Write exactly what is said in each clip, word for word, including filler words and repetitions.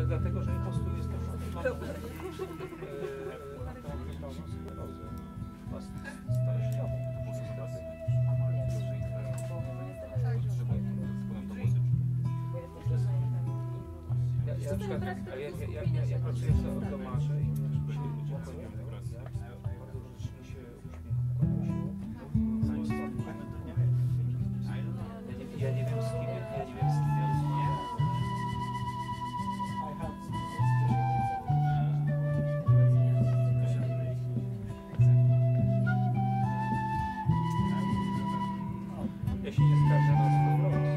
dlatego, że po prostu jest to starościową. Ja, ja, na przykład, ja, ja, ja, ja, ja pracuję w domarze i się ludzie kłaniają. Ja bardzo grzecznie się uśmiecham. Ja nie wiem z kim, ja nie wiem z kim ja rozmawiam. Ja się nie skarżę na swój los.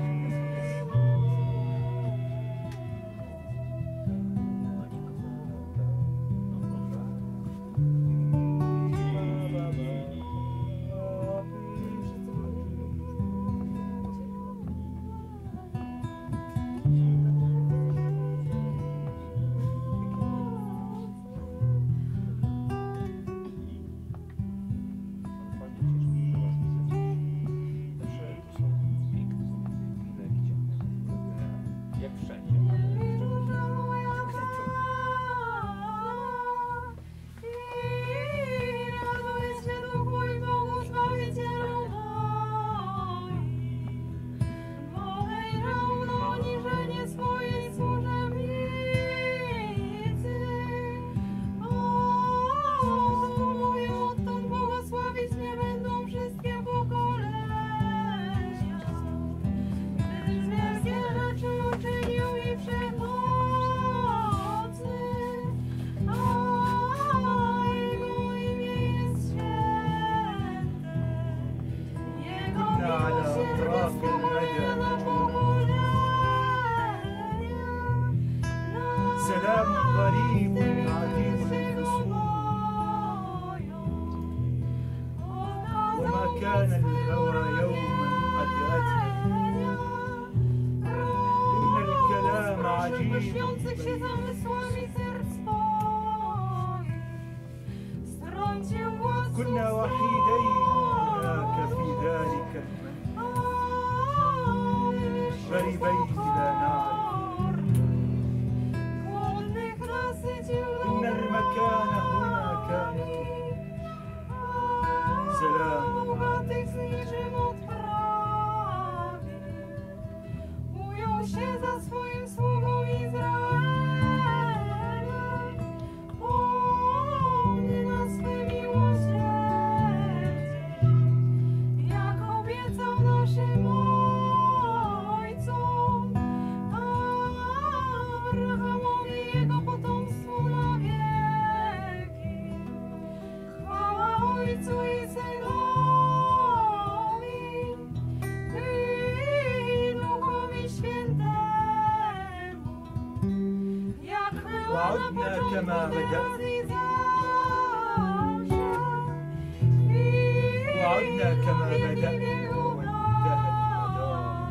Jak wszędzie. سلام غريب عجيب الفصول وما كان الهوى يوما قد أتى إن الكلام عجيب كنا وحيدين هناك في ذلك المنزل غريبين لا نعرف إن المكان هنا كان سلام وعدنا كما بدأنا وعدنا كما بدأنا وانتهى المدار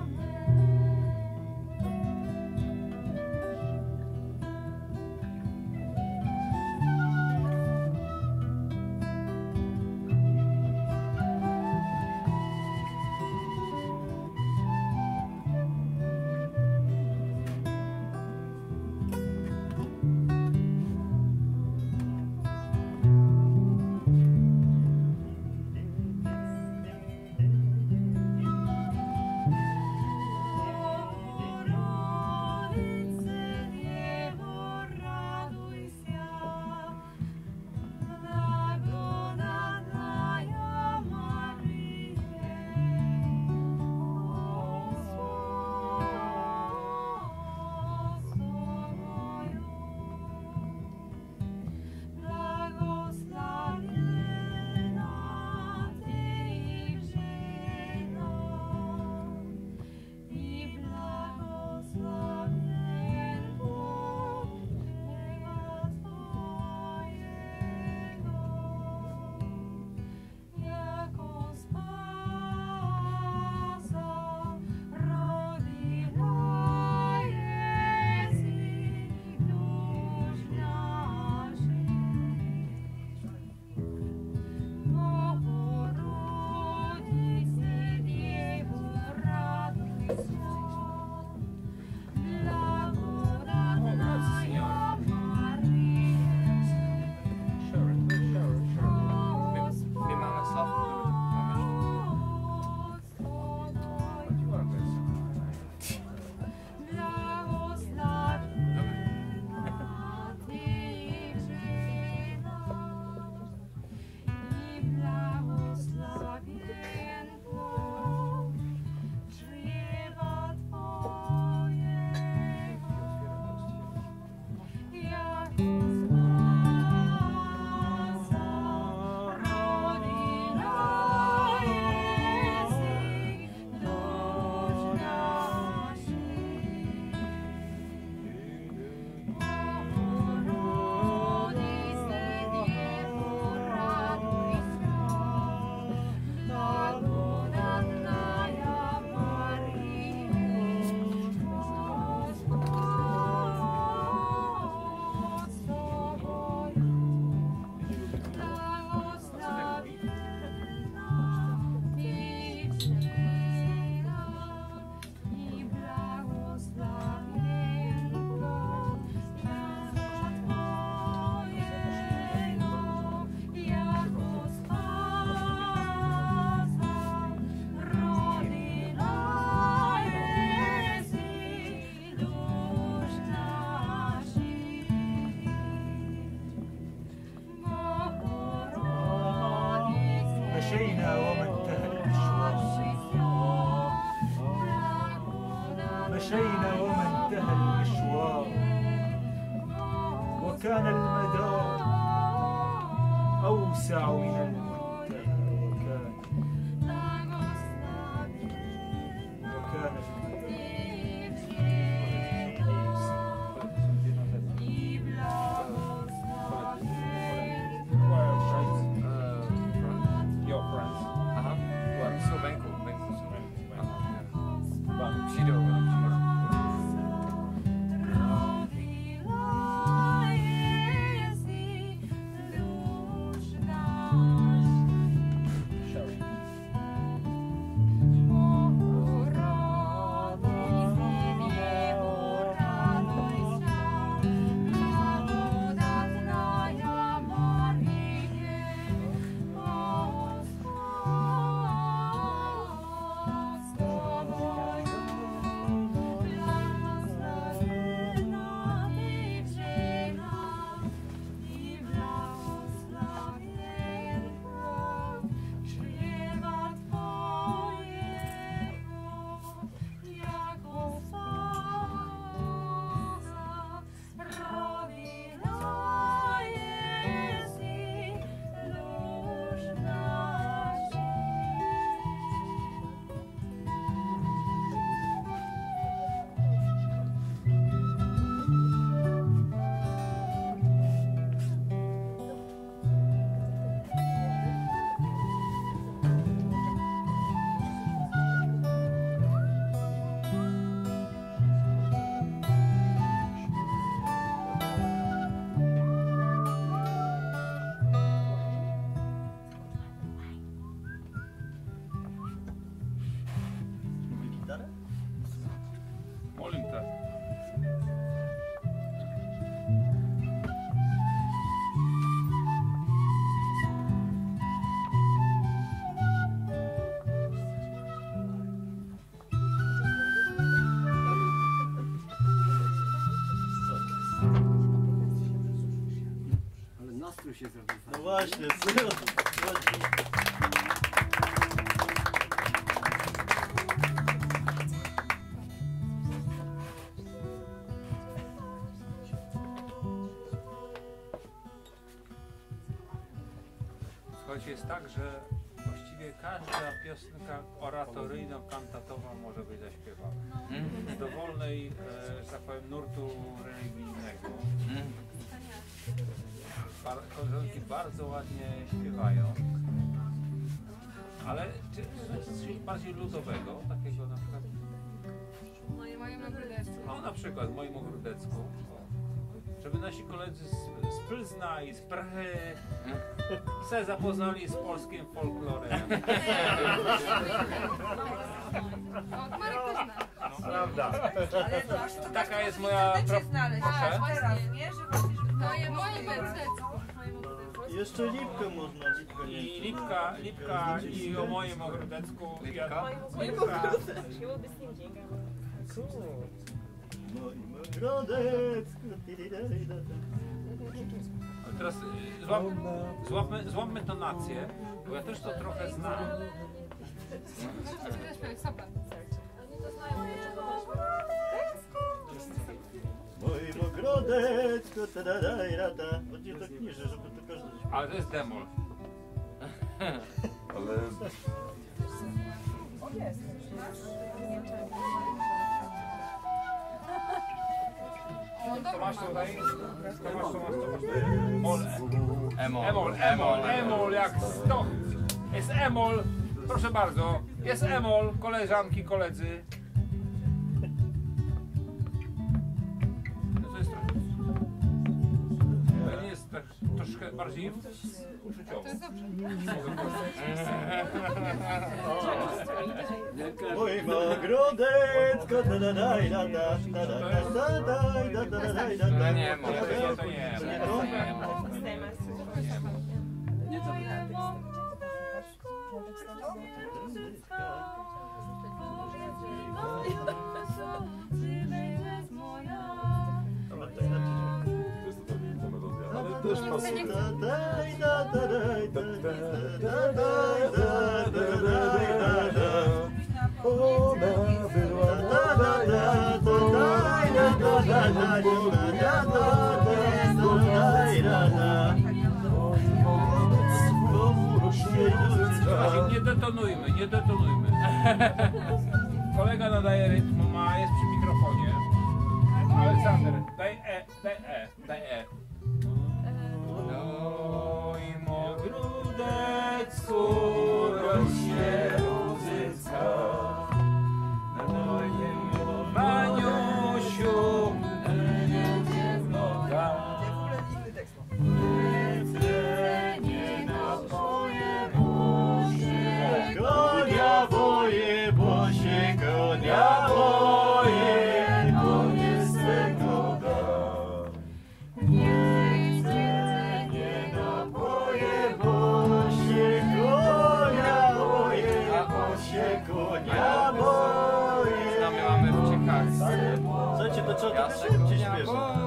مشينا وما انتهى المشوار مشينا وما انتهى المشوار وكان المدار أوسع من المنتهى وكان وكان Your friends. Aha. Byłem w Słowenku. Bęku. Byłem w Sido. Molim te. Ale nastrój się zrobił. No właśnie, co o to chodzi? Słuchajcie, jest tak, że właściwie każda piosenka oratoryjno-kantatowa może być zaśpiewana. Z dowolnej, e, że tak powiem, nurtu religijnego. Bar koleżanki bardzo ładnie śpiewają. Ale czy czy coś bardziej ludowego, takiego na przykład? Moje, moje Ogródecku. No na przykład w moim Ogródecku. Żeby nasi koledzy z, z Plzna i z Prahy se zapoznali z polskim folklorem. O, Marek też zna. Prawda. Ale to aż to Taka jest moja... chcecie znaleźć. Proszę? A, teraz, nie? Że właśnie, żeby No je moje Ogródecku. Moje Ogródecku. Jeszcze lipkę można, lipkę nie I Lipka, Lipka i o moim Ogródecku. Lipka? Lipka. Moim ogrodecku. Ale teraz y, złap, złapmy, złapmy tonację, bo ja też to trochę znam. A ty też powiedz, sopran. Moim ogrodecku. Tadadaj, rada. Będzie tak niżej, żeby to każdy... Ale to jest demol. Ale Co masz tutaj? Co masz, co masz, co masz tutaj? Mol. Emol. Emol, emol, emol, jak sto. Jest emol. Proszę bardzo. Jest emol, koleżanki, koledzy. No to jest trochę... To nie jest tak troszkę bardziej uczuciowo. To jest dobrze. Moim ogrodecku. Tadadaj, rada. Tadadaj, tadadaj, To rada. nie Emol. To nie, to nie. To nie To to? nie Emol. Nie to wygląda. Ale to inaczej. to jest to ta melodia. Ale to też pasuje. Ona była Słuchajcie, nie detonujmy, nie detonujmy. Kolega nadaje rytm, ma, jest przy mikrofonie. Aleksander, daj E, daj E, daj E. Moim ogródecku rośnie różyca. Maniusiu, noga. Konia boję, bo się konia boję, bo jestem noga. Nie chcę, nie napoję, bo się konia boję, bo się konia boję. Znamy mamy w Ciechach. Słuchajcie, to trzeba trochę szybciej śpiewać.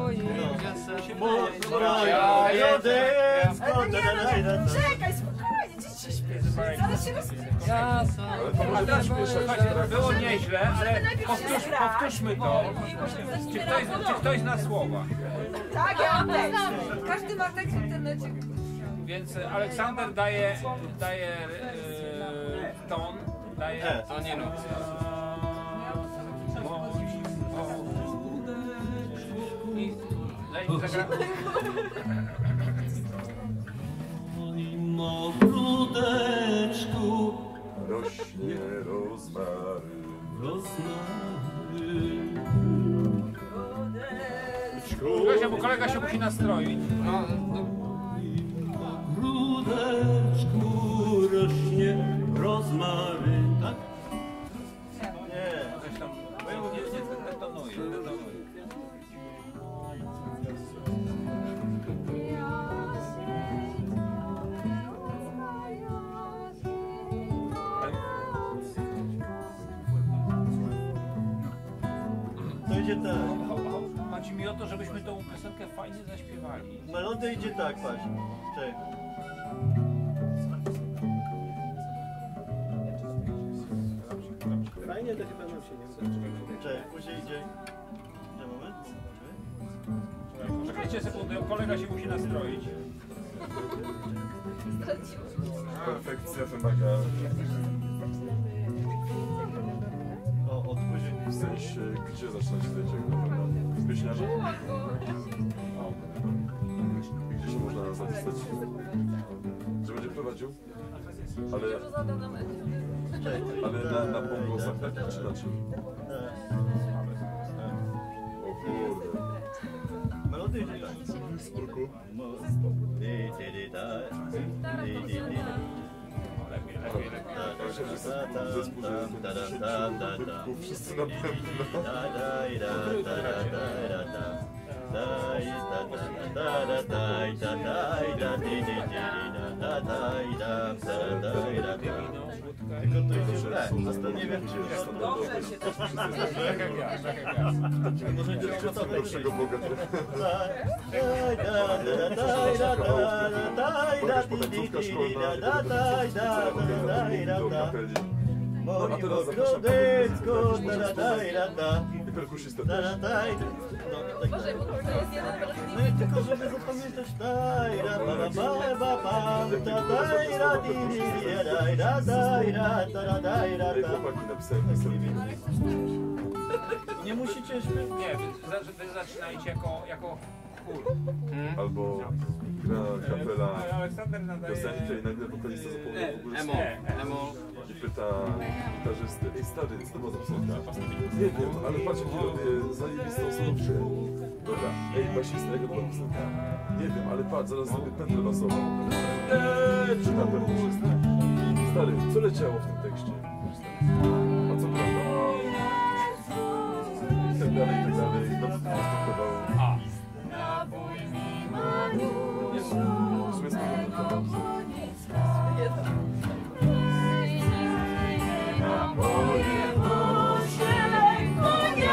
Czekaj, spokojnie, dzieci śpieszy. Zaraz się rozkręci. Ale to może też mieszać. Było nieźle, ale powtórz, powtórzmy to. Czy ktoś, czy ktoś zna słowa? Tak, ja mam tekst. Każdy ma tekst w internecie. Więc Aleksander daje, daje e, ton, daje... To nie nuc. I daj, zagra... W ogródeczku Rośnie rozmaryn. Słuchajcie, bo kolega się musi nastroić. No, no. W ogródeczku rośnie rozmaryn. Tak? Nie. Coś tam... Nie, nie detonuje, detonuje. To idzie tak. Chodzi mi o to, żebyśmy tą piosenkę fajnie zaśpiewali. Melodia idzie tak, patrz. Czekaj. Fajnie to chyba nam się nie uda. Czekaj, później idzie. Gdzie moment? Poczekajcie sekundę, kolega się musi nastroić. Perfekcja wymaga, O, od później. w sensie, gdzie zacząć lecieć jak na pewno? Z pieśniarzem? I gdzie się można zapisać? Gdzie będzie prowadził? Ale, ale na, na pogłosach takich czy na czym? O kurde. Melodia idzie tak. Spoko. Di, di, di, da. Di, di, di, da. Ja się wszyscy zespół, że jest dziesięciu grupków, wszyscy na pewno. Tylko to idzie tak, a to nie wiem czy jest to Dobrze się też. Tak jak ja, tak jak ja. może cię Co gorszego Boga No a teraz zapraszam i perkusistę da, też. da, daj. No, tak. Boże, bo to jest jeden No i tylko żeby zapamiętać daj, ra, ba, ba, ba, ba, ba, da, daj, ra, di, di, di, daj, ra, daj, ra, da, ra, daj, ra, Ej, da. chłopaki, napisałem piosenkę. Nie musicie śpiewać. Nie, wy, za- wy zaczynajcie jako, jako chór. Albo gra kapela Ale Aleksander nadaje... piosenkę i nagle wokalista zapomniał w ogóle Emo, emo. i pyta gitarzysty: ej stary, co to była za piosenka? Nie wiem, ale patrz jaki robię zajebistą solówkę. Dobra, ej basista, jaka to była piosenka? Nie wiem, ale patrz, zaraz zrobię pętlę basową. Eee, czyta perkuszysta. Stary, co leciało w tym tekście? A co prawda? I tak dalej, i tak dalej. No, następował. A. Nie, w sumie następował.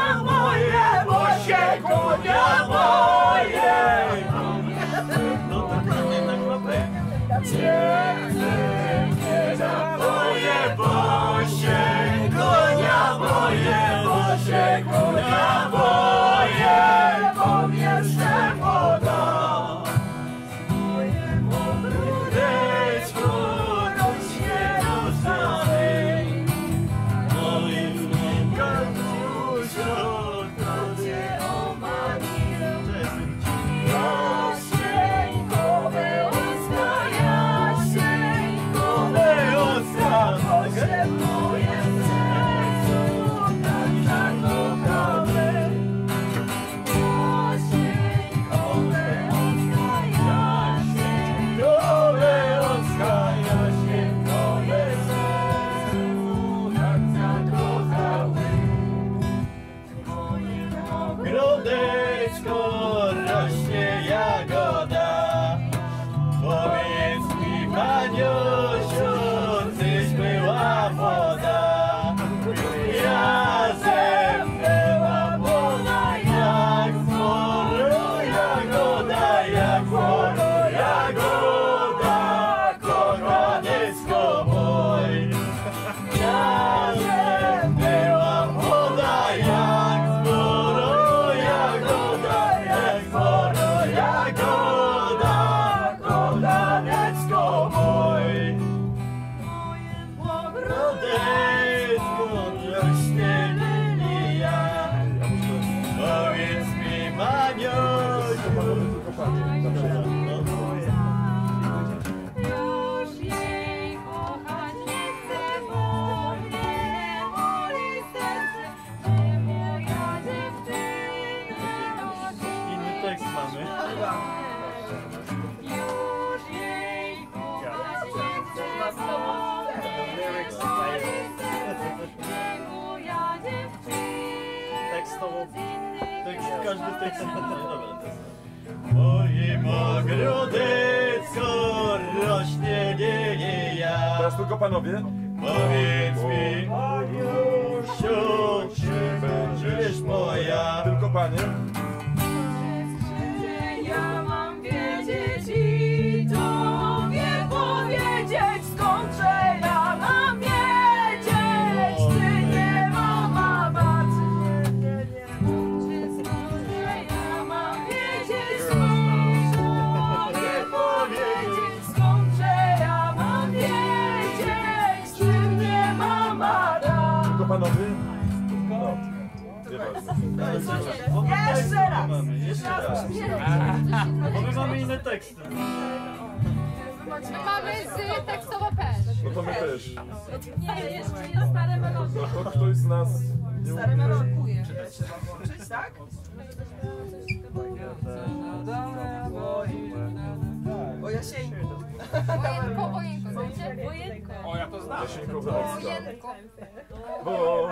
Konia moje! panowie, tylko panie. Dobrze. Już jej kochać nie chcę, bo mnie boli serce, że moja dziewczyna Inny tekst mamy. już jej kochać nie chcę, bo moja dziewczyna Tekstowo. Tekst, każdy tekst. Dobra, to jest. Moim ogródecku rośnie lilija. Teraz tylko panowie. Powiedz mi, Aniusiu, czy będziesz moja? Tylko panie. Ja mam wiedzieć i tobie powiedzieć, skąd że ja mam wiedzieć, ty nie mama bać. Ja mam wiedzieć, skąd tobie powiedzieć, skąd że ja mam wiedzieć, ty nie mama da. Tylko panowie. No. Nieważne. Jeszcze raz. Mamy, jeszcze raz. Bo my mamy inne teksty. My mamy z tekstowo też. No to my też. Nie, jeszcze nie stare melodie. No to ktoś z nas nie Stare umie. melodie. Czyć, tak? O Jasieńku. Wojenko, wojenko, znacie? Wojenko. O, ja to znam. Jasienko Wrocka. Wojenko. Bo...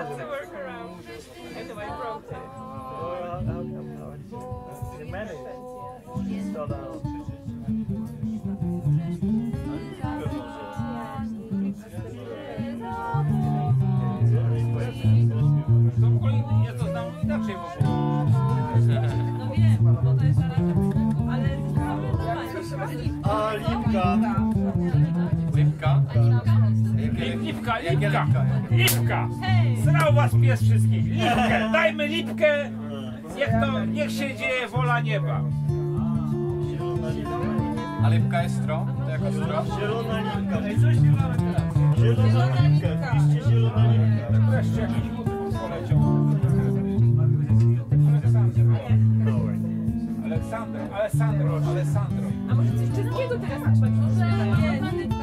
To w ogóle ja to znam inaczej w ogóle. No wiem, bo to jest ale... A Lipka. Lipka? Lipka, lipka, lipka! Zrał was pies wszystkich. Lipkę, dajmy lipkę. Niech to, niech się dzieje wola nieba. Zielona lipka. A lipka jest stro? To jaka stro? Zielona lipka. Zielona lipka. Piszcie zielona lipka. Wreszcie jakiś utwór poleciał. Aleksandro, Alessandro, Alessandro. A może coś czeskiego teraz zacząć? Może nie, nie, nie,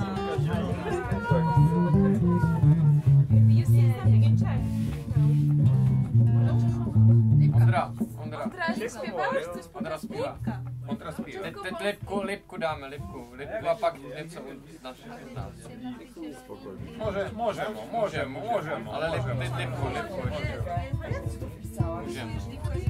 Ondra, Ondra. Teraz śpiewałeś coś po Ondra śpiewa. On teraz pije. Te, te, lipku, lipku damy, lipku. Lipku, a pak něco z naszych nas. Spokojnie. Może, możemy, możemy, możemy. Ale lipku, lipku, lipku, lipku. Możemy.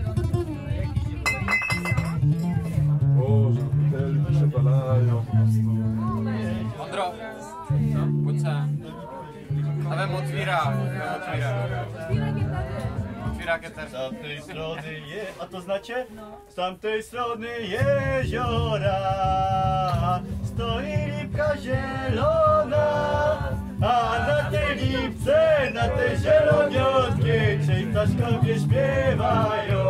Boże, butelki się palają. Ondro, pojď se. A vem otvírá, vem otvírá. Otvírá kytar. Z tamtej strony je... A to znacie? Z tamtej strony jeziora stoi lipka zielona, a na tej lipce, na tej zieloniutkiej trzej ptaszkowie śpiewają.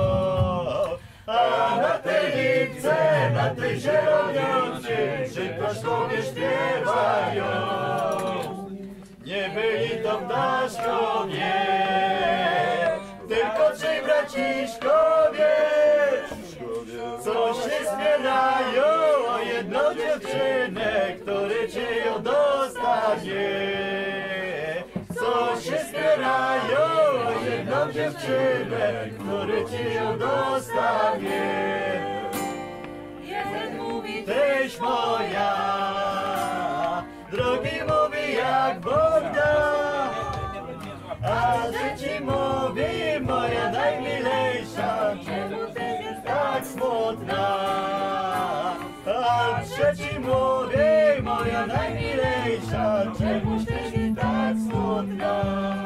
A na tej lipce, na tej zieloniutkiej trzej ptaszkowie śpiewają. Nie byli to ptaszkowie, tylko trzej braciszkowie, co się spierają o jedną dziewczynę, który cię ją dostanie. Co się spierają o jedną dziewczynę, który cię ją dostanie. jeden mówi, Tyś moja, drogi mówi jak Bóg da, a trzeci mówi moja najmilejsza, czemu ty jest tak smutna? A trzeci mówi moja najmilejsza, czemu ty jest tak smutna?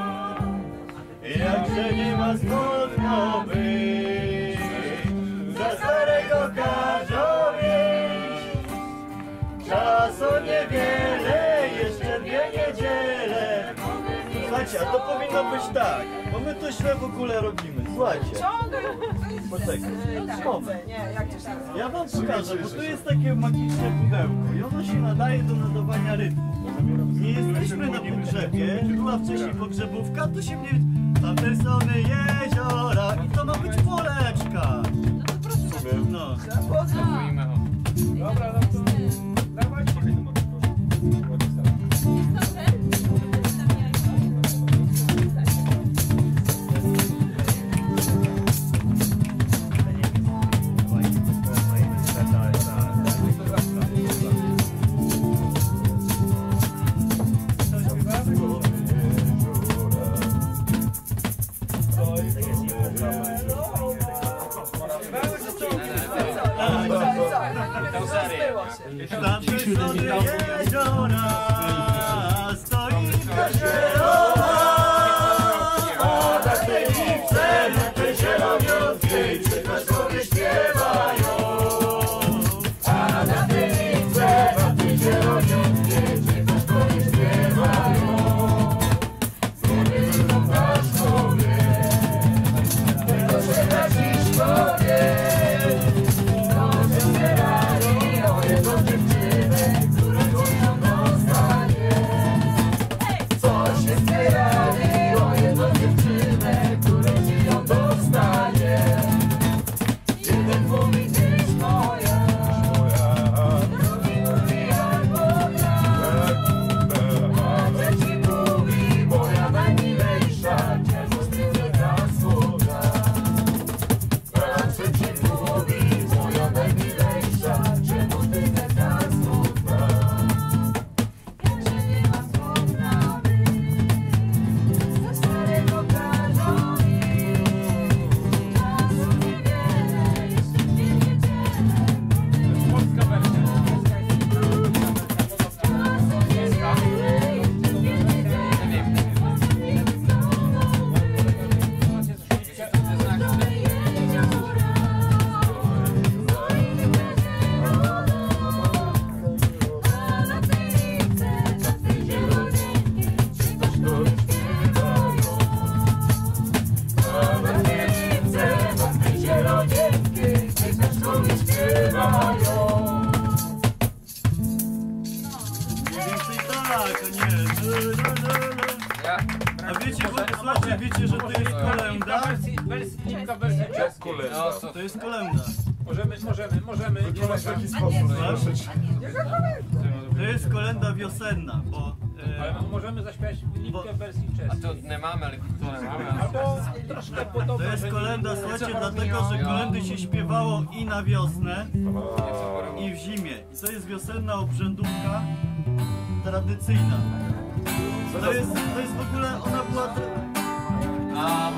Jakże nie ma smutno być, za starego każą wieść. Czasu niewiele, jeszcze dwie niedziele. Słuchajcie, a to powinno być tak, bo my to źle w ogóle robimy. Słuchajcie, poczekaj, moment. nie, jak to się nazywa? Ja wam pokażę, bo tu jest takie magiczne pudełko i ono się nadaje do nadawania rytmu. Nie jesteśmy na pogrzebie, była wcześniej pogrzebówka, to się mnie... Z tamtej strony jeziora i to ma być poleczka. No to proszę. No Z tamtej strony jeziora stoi kościoła, a na tej lipce, na tej zieloniutkiej przekażowie śpiewają. A na tej lipce, na tej zieloniutkiej przekażowie śpiewają. Złoty to paszkowie, tego się na dziś powie. A wiecie, bo, słuchajcie, wiecie, że to jest kolęda? Kilka wersji czeskich. Kolenda. To jest kolęda. Możemy, możemy, możemy. Wyglądasz w taki sposób, troszeczkę. To jest kolęda wiosenna, bo... Ale E, możemy zaśpiewać kilka wersji A czeskich. to nie mamy, ale to nie mamy. Albo troszkę to podobne. jest że kolęda, nie- słuchajcie, dlatego, że kolendy się śpiewało i na wiosnę, A, i w zimie. I to jest wiosenna obrzędówka tradycyjna. To jest, to jest w ogóle, ona była... A...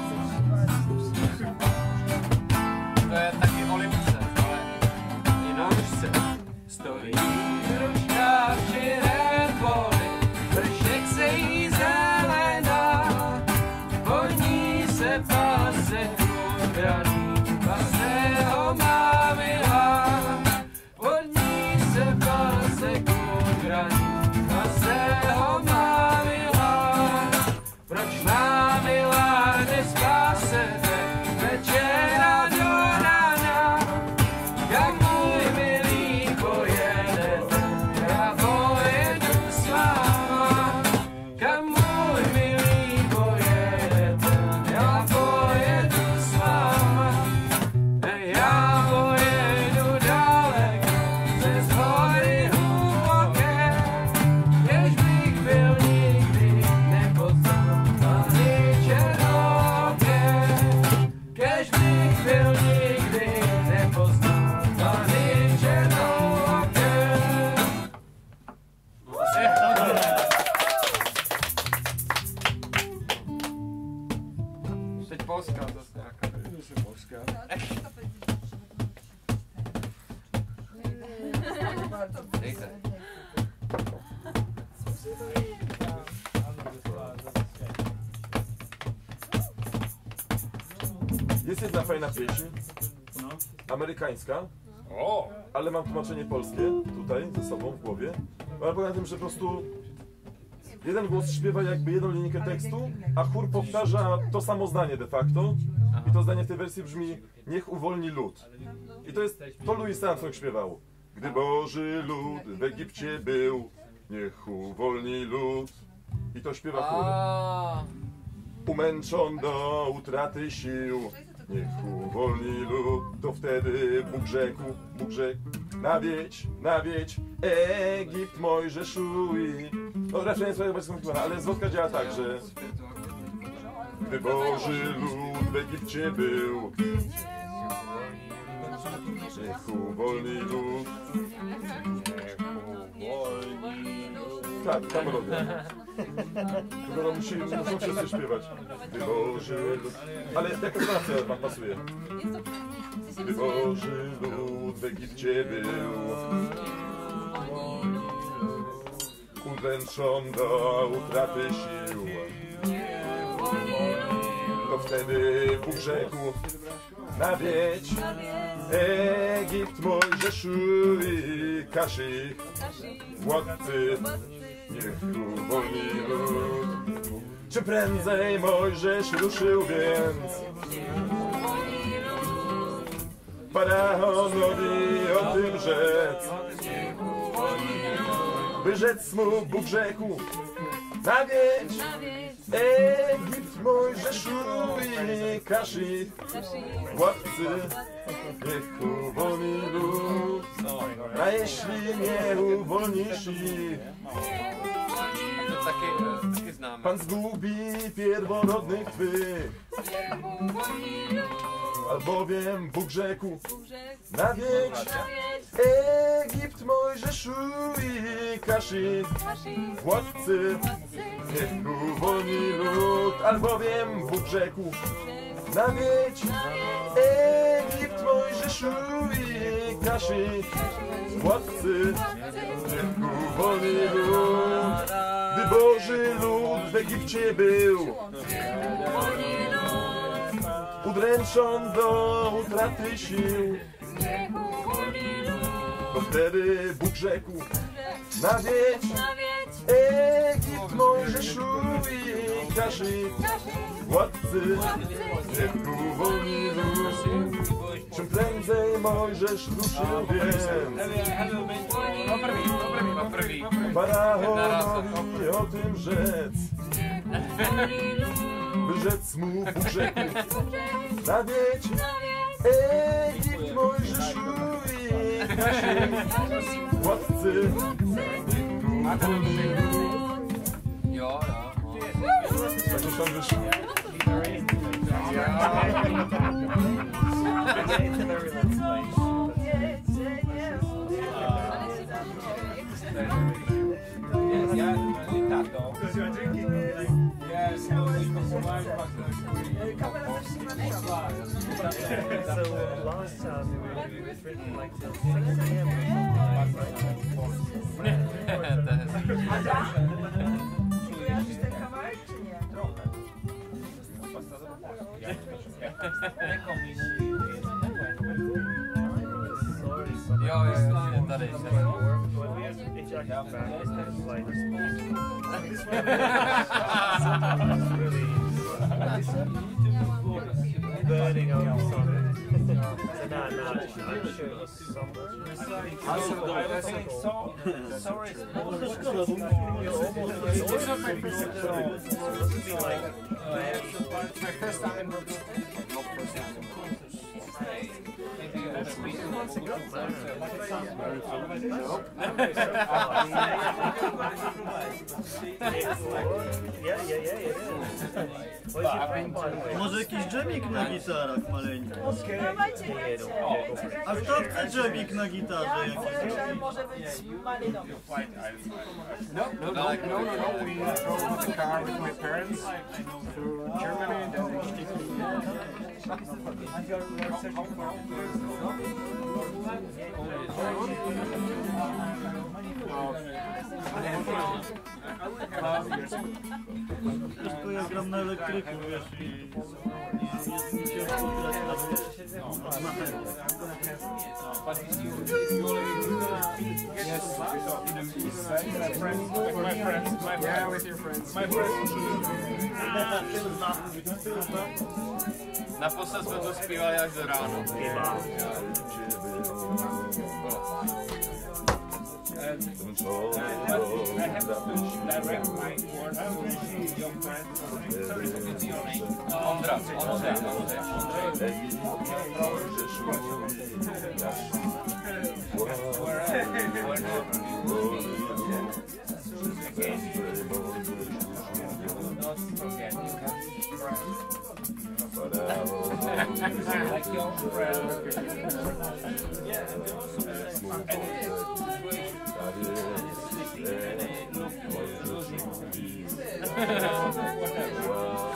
To jest takie oliwce, ale... I na łyżce stoi różka w czerem pole, rysiek se i zelena, po ní se pase kudraný, pase ho má milá, po ní se pase kudraný, pase ho má milá, proč má milá nespásete večera do rána, jak můj milý pojedete, já pojedu s váma, kam můj milý pojedete, já pojedu s váma, já pojedu daleko, přes hory hluboké, jež bych byl nikdy nepoznal, ani černoké, kež bych byl nikdy nepoznal, ani černoké. Teď Polska zase nějaká. Polska. Dejte. jest jedna fajna pieśń, No. amerykańska, O! ale mam tłumaczenie polskie tutaj ze sobą w głowie. Ale polega na tym, że po prostu jeden głos śpiewa jakby jedną linijkę tekstu, a chór powtarza to samo zdanie de facto. I to zdanie w tej wersji brzmi: niech uwolni lud. I to jest, to Louis Armstrong śpiewał. Gdy Boży lud w Egipcie był, niech uwolni lud. I to śpiewa chór. A, Umęczon do utraty sił, niech uwolni lud. To wtedy Bóg rzekł, Bóg rzekł: nawiedź, nawiedź Egipt Mojżeszu i... No raczej jest trochę bardziej skomplikowane, ale zwrotka działa tak, że gdy Boży lud w Egipcie był, niech uwolni lud. Tak, ta melodia. Tylko no, musi, muszą wszyscy śpiewać. Gdy Boży lud... Ale jaka tonacja wam pasuje? Gdy Boży lud w Egipcie był, udręczą do utraty sił. To wtedy Bóg rzekł, nawiedź Egipt, Mojżeszu i Kaszy, władcy, niech uwolni lud. Czym prędzej Mojżesz ruszył więc Faraonowi o tym rzec, by rzec mu Bóg rzekł, nawiedź Egipt, Mojżeszu i Kaszy, władcy, niech uwolni lud. A jeśli nie uwolnisz ich, To takie, takie znamy. Pan zgubi pierworodnych twych. Albowiem Bóg rzekł, nawiedź Egipt, Mojżeszu i Kaszy, władcy, niech uwolni lud. Albowiem Bóg rzekł, nawiedź Egipt, Mojżeszu i Kaszy, władcy, niech uwolni lud. Gdy Boży lud w Egipcie był, udręczą do utraty sił, to wtedy Bóg rzekł, nawiedź Egipt, Mojżeszu i Kaszy, władcy, niech uwolni lud. Czym prędzej Mojżesz ruszył więc Faraonowi o tym rzec, by rzec mu Bóg rzekł, nawiedź Egipt, Mojżeszu i Kaszy, władcy, niech uwolni lud. Jo, jo. Zapraszam wyższy. Ja tato. Ja spróbowałem Kamera zatrzymana. So last time it was written like till six a m Kojarzysz ten kawałek, czy nie? Jo, jo, jo, tady. It's actually back. It's kind of like sometimes really burning out something. So now, now I'm sure it was something. so sorry. My first time in Yeah, yeah, yeah, it is. Where's your friend, by the way? Może jakiś dżemik na gitarach maleńki? Dawajcie, dajcie. A kto chce dżemik na Ja gitarze jakiś? widzę, że może być malinowy. No, no, no, no, no, no. We drove in the car with my parents to Germany and then Tylko ja gram na elektryku, wiesz, i jest mi ciężko grać na od machenia. Yes, in the east side. My friends, with my friends, my yeah, with your friends. My friends. Naposled jsme to zpívali až do ráno. And I have to direct my words to young friends. Sorry, what's your name? Ondra, Ondra, Ondra. Not forget, you can like your friend. Yeah, and also any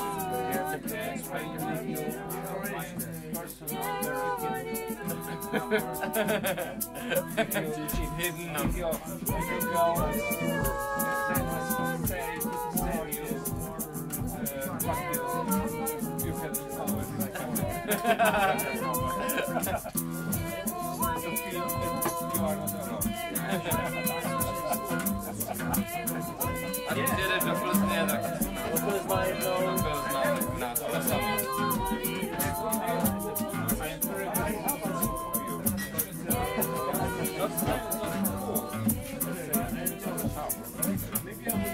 situation. Hidden If you, if you go and say, say you, uh, what you, you can always recover. So feel that you are not alone. A ty jdeš do Plzně, tak Do Plzna jednou. do Plzna, na to sami. I am very grateful for you. Not, not, not cool. Maybe I will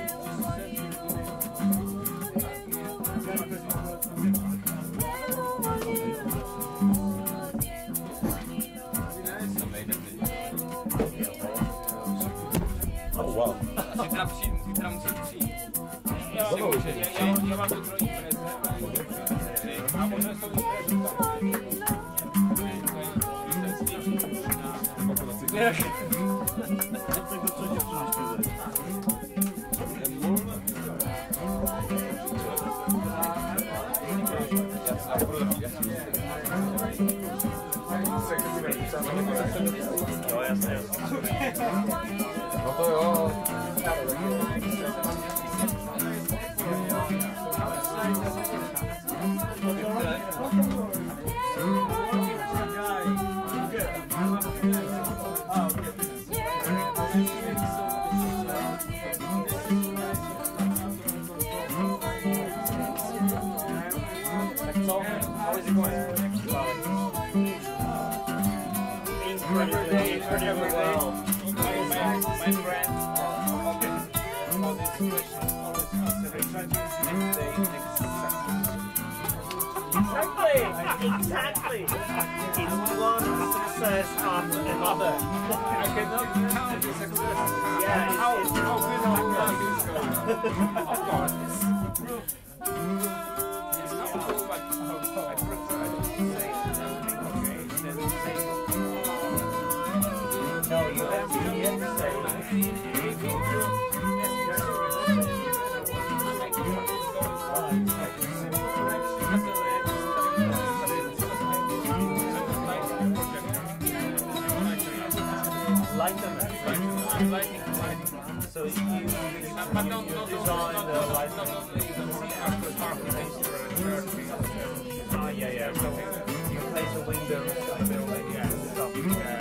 Oh wow. Zítra přijít, zítra musíš přijít. Ja, ja, ja, ja mam jutro imprezę, a może są imprezy No jasne, jasne. No to jo. How is it going? Incredibly, incredibly well. My, my, my friend, okay, all these questions always answer. They try to use next day, next Exactly! Exactly! It's one success after another. I cannot count the success. Yeah, how, it's- how good I'm going. Of course. It's not how much, how I prefer to say something, okay, then say No, you have to yet to say. Lighten it. So you, you, you design the lighting. Ah, yeah, yeah. So you place the windows on the building and stuff.